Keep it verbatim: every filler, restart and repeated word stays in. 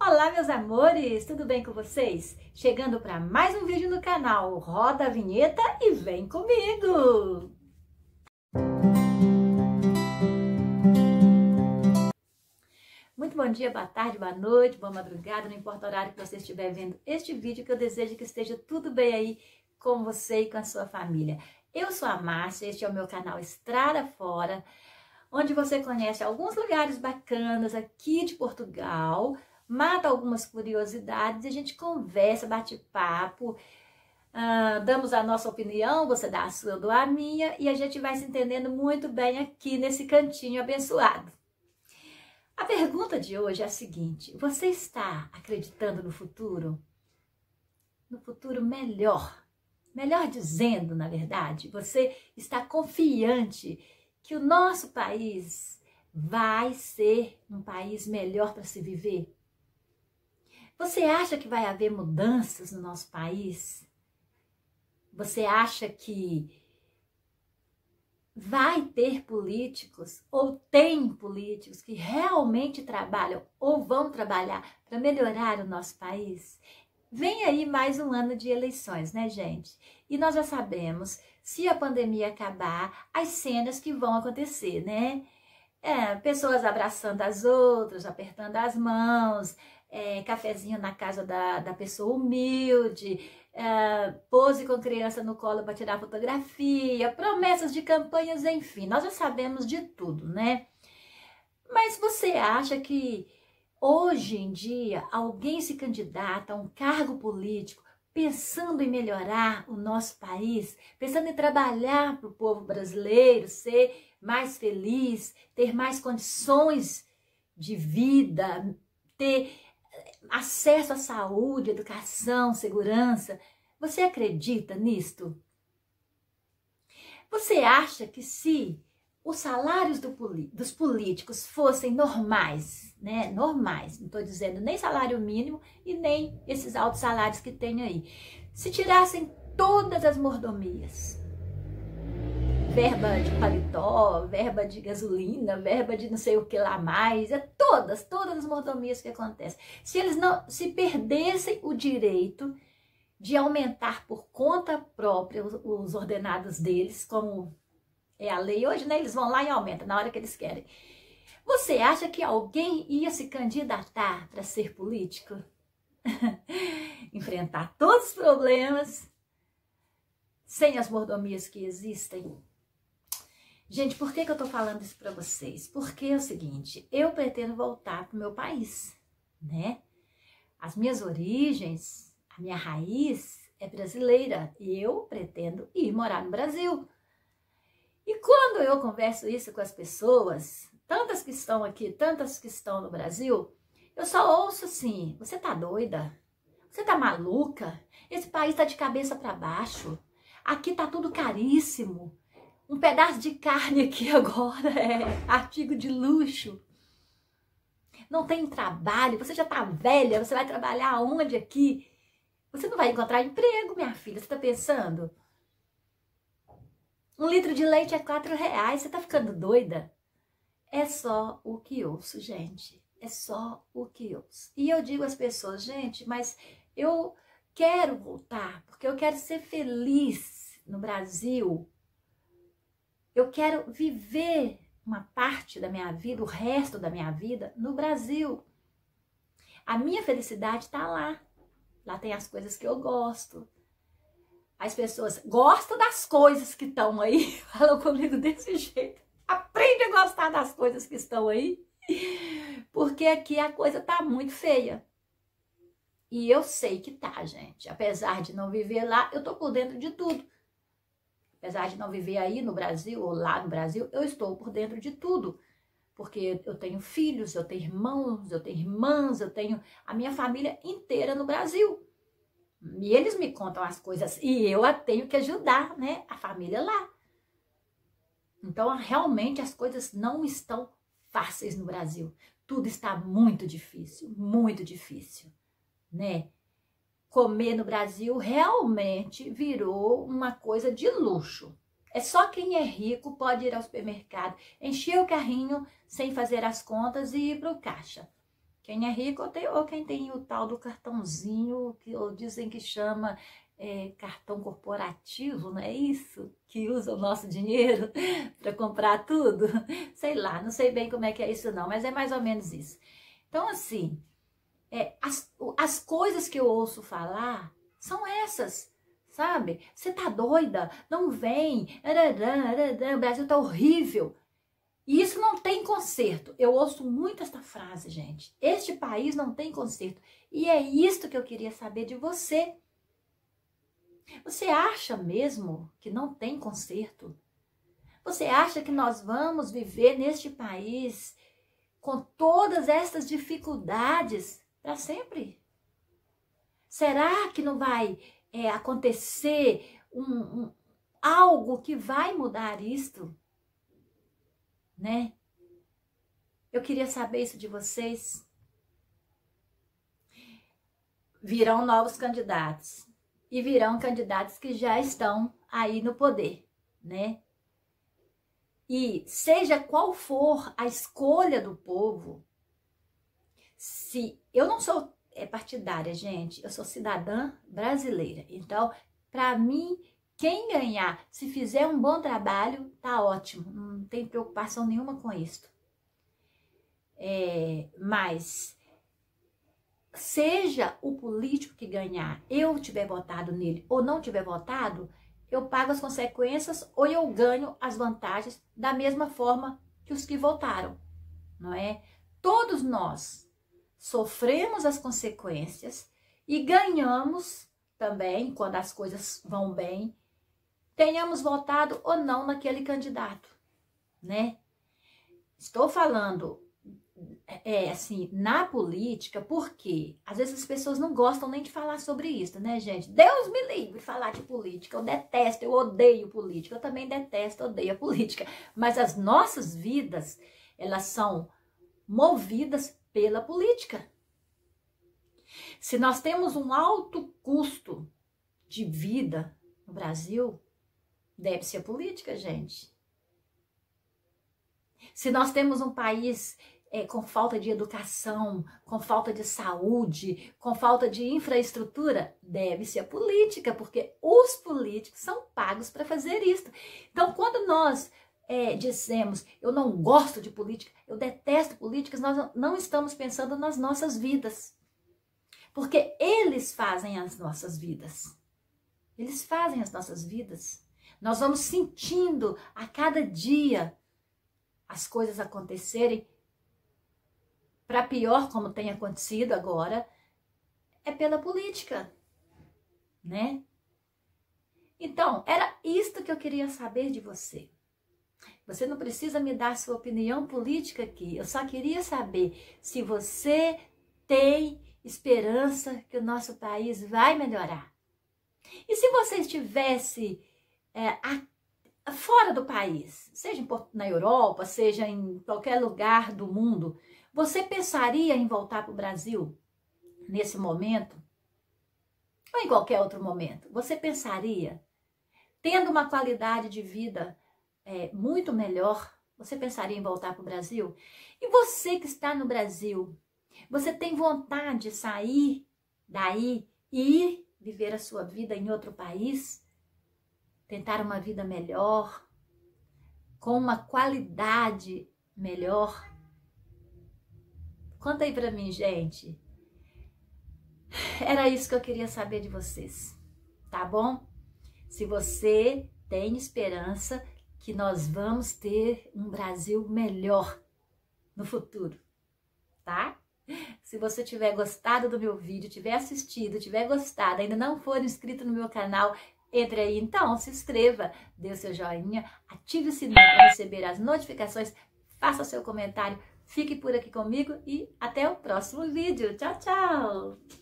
Olá, meus amores, tudo bem com vocês? Chegando para mais um vídeo no canal, roda a vinheta e vem comigo! Muito bom dia, boa tarde, boa noite, boa madrugada, não importa o horário que você estiver vendo este vídeo, que eu desejo que esteja tudo bem aí com você e com a sua família. Eu sou a Márcia, este é o meu canal Estrada Fora, onde você conhece alguns lugares bacanas aqui de Portugal, mata algumas curiosidades, a gente conversa, bate papo, uh, damos a nossa opinião, você dá a sua, eu dou a minha, e a gente vai se entendendo muito bem aqui nesse cantinho abençoado. A pergunta de hoje é a seguinte: você está acreditando no futuro? No futuro melhor? Melhor dizendo, na verdade, você está confiante que o nosso país vai ser um país melhor para se viver? Você acha que vai haver mudanças no nosso país? Você acha que vai ter políticos ou tem políticos que realmente trabalham ou vão trabalhar para melhorar o nosso país? Vem aí mais um ano de eleições, né, gente? E nós já sabemos, se a pandemia acabar, as cenas que vão acontecer, né? É, pessoas abraçando as outras, apertando as mãos, é, cafezinho na casa da, da pessoa humilde, é, pose com criança no colo para tirar fotografia, promessas de campanhas, enfim, nós já sabemos de tudo, né? Mas você acha que hoje em dia alguém se candidata a um cargo político pensando em melhorar o nosso país, pensando em trabalhar para o povo brasileiro ser mais feliz, ter mais condições de vida, ter acesso à saúde, educação, segurança? Você acredita nisto? Você acha que se os salários do, dos políticos fossem normais, né? Normais, não estou dizendo nem salário mínimo e nem esses altos salários que tem aí, se tirassem todas as mordomias, verba de paletó, verba de gasolina, verba de não sei o que lá mais, é todas, todas as mordomias que acontecem. Se eles não, se perdessem o direito de aumentar por conta própria os, os ordenados deles, como é a lei hoje, né? Eles vão lá e aumentam na hora que eles querem. Você acha que alguém ia se candidatar para ser político? Enfrentar todos os problemas sem as mordomias que existem? Gente, por que que eu tô falando isso para vocês? Porque é o seguinte, eu pretendo voltar pro meu país, né? As minhas origens, a minha raiz é brasileira e eu pretendo ir morar no Brasil. E quando eu converso isso com as pessoas, tantas que estão aqui, tantas que estão no Brasil, eu só ouço assim: você tá doida? Você tá maluca? Esse país tá de cabeça para baixo. Aqui tá tudo caríssimo. Um pedaço de carne aqui agora é artigo de luxo. Não tem trabalho, você já tá velha, você vai trabalhar aonde aqui? Você não vai encontrar emprego, minha filha, você tá pensando? Um litro de leite é quatro reais, você tá ficando doida? É só o que ouço, gente, é só o que ouço. E eu digo às pessoas: gente, mas eu quero voltar, porque eu quero ser feliz no Brasil. Eu quero viver uma parte da minha vida, o resto da minha vida, no Brasil. A minha felicidade está lá. Lá tem as coisas que eu gosto. As pessoas gostam das coisas que estão aí. Falam comigo desse jeito. Aprende a gostar das coisas que estão aí. Porque aqui a coisa tá muito feia. E eu sei que tá, gente. Apesar de não viver lá, eu tô por dentro de tudo. Apesar de não viver aí no Brasil ou lá no Brasil, eu estou por dentro de tudo. Porque eu tenho filhos, eu tenho irmãos, eu tenho irmãs, eu tenho a minha família inteira no Brasil. E eles me contam as coisas e eu a tenho que ajudar, né? A família lá. Então, realmente, as coisas não estão fáceis no Brasil. Tudo está muito difícil, muito difícil, né? Comer no Brasil realmente virou uma coisa de luxo. É só quem é rico pode ir ao supermercado, encher o carrinho sem fazer as contas e ir para o caixa. Quem é rico ou, tem, ou quem tem o tal do cartãozinho, que ou dizem que chama é, cartão corporativo, não é isso? Que usa o nosso dinheiro para comprar tudo. Sei lá, não sei bem como é que é isso não, mas é mais ou menos isso. Então, assim, é, as, as coisas que eu ouço falar são essas, sabe? Você tá doida? Não vem. O Brasil tá horrível. E isso não tem conserto. Eu ouço muito esta frase, gente. Este país não tem conserto. E é isto que eu queria saber de você. Você acha mesmo que não tem conserto? Você acha que nós vamos viver neste país com todas estas dificuldades para sempre? Será que não vai é, acontecer um, um, algo que vai mudar isto? Né? Eu queria saber isso de vocês. Virão novos candidatos. E virão candidatos que já estão aí no poder, né? E seja qual for a escolha do povo, se eu não sou é, partidária, gente, eu sou cidadã brasileira. Então, para mim, quem ganhar, se fizer um bom trabalho, tá ótimo. Não tem preocupação nenhuma com isso. É, mas, seja o político que ganhar, eu tiver votado nele ou não tiver votado, eu pago as consequências ou eu ganho as vantagens da mesma forma que os que votaram, não é? Todos nós sofremos as consequências e ganhamos também, quando as coisas vão bem, tenhamos votado ou não naquele candidato, né? Estou falando, é, assim, na política, porque às vezes as pessoas não gostam nem de falar sobre isso, né, gente? Deus me livre de falar de política, eu detesto, eu odeio política, eu também detesto, odeio a política, mas as nossas vidas, elas são movidas pela política. Se nós temos um alto custo de vida no Brasil, deve ser a política, gente. Se nós temos um país é, com falta de educação, com falta de saúde, com falta de infraestrutura, deve ser a política, porque os políticos são pagos para fazer isso. Então, quando nós é, dizemos, eu não gosto de política, eu detesto políticas, nós não estamos pensando nas nossas vidas. Porque eles fazem as nossas vidas. Eles fazem as nossas vidas. Nós vamos sentindo a cada dia as coisas acontecerem. Para pior, como tem acontecido agora, é pela política, né? Então, era isto que eu queria saber de você. Você não precisa me dar sua opinião política aqui. Eu só queria saber se você tem esperança que o nosso país vai melhorar. E se você estivesse é, a, fora do país, seja na Europa, seja em qualquer lugar do mundo, você pensaria em voltar para o Brasil nesse momento? Ou em qualquer outro momento? Você pensaria, tendo uma qualidade de vida é, muito melhor, você pensaria em voltar para o Brasil? E você que está no Brasil, você tem vontade de sair daí e ir viver a sua vida em outro país? Tentar uma vida melhor, com uma qualidade melhor? Conta aí pra mim, gente. Era isso que eu queria saber de vocês, tá bom? Se você tem esperança que nós vamos ter um Brasil melhor no futuro, tá? Se você tiver gostado do meu vídeo, tiver assistido, tiver gostado, ainda não for inscrito no meu canal, entre aí então, se inscreva, dê o seu joinha, ative o sininho para receber as notificações, faça o seu comentário, fique por aqui comigo e até o próximo vídeo. Tchau, tchau!